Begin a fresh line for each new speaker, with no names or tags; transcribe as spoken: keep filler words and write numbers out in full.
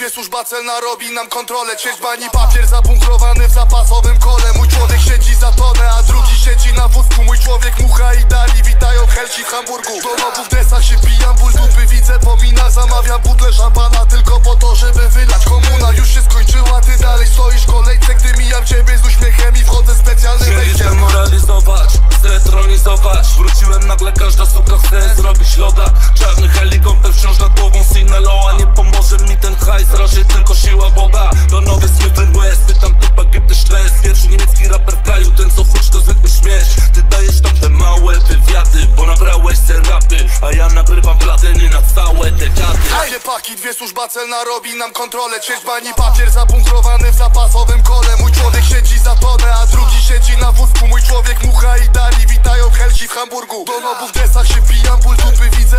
dwie służba celna robi nam kontrolę. Ćwierć bani papier zabunkrowany w zapasowym kole. Mój człowiek siedzi za tonę, a drugi siedzi na wózku. Mój człowiek mucha i dali witają Helsi w Hamburgu. Do nobu w dresach się wbijam, ból dupy widzę po minach. Zamawiam butlę szampana tylko po to, żeby wylać. Komuna już się skończyła, ty dalej stoisz w kolejce. Gdy mijam ciebie z uśmiechem i wchodzę specjalnym wejściem.
Chcieli demoralizować, zdetronizować. Wróciłem nagle, każda suka chce zrobić loda. Czarny helikopter wciąż nad głową Sinaloa. Nie pomoże mi ten hajs, razie tylko siła Boga. To nowy Smith West, pytam typa, gibt es stres. Pierwszy niemiecki raper w kraju, ten co chucz to zwykły śmiech. Ty dajesz tam te małe wywiady, bo nabrałeś se rapy, a ja nagrywam platyny na całe dekady.
Dwie paki, dwie służba celna robi nam kontrolę. Ćwierć bani papier zabunkrowany w zapasowym kole. Mój człowiek siedzi za tonę, a drugi siedzi na wózku. Mój człowiek mucha i dali witają Helsi w Hamburgu. Do nobu w dresach się wbijam, ból dupy widzę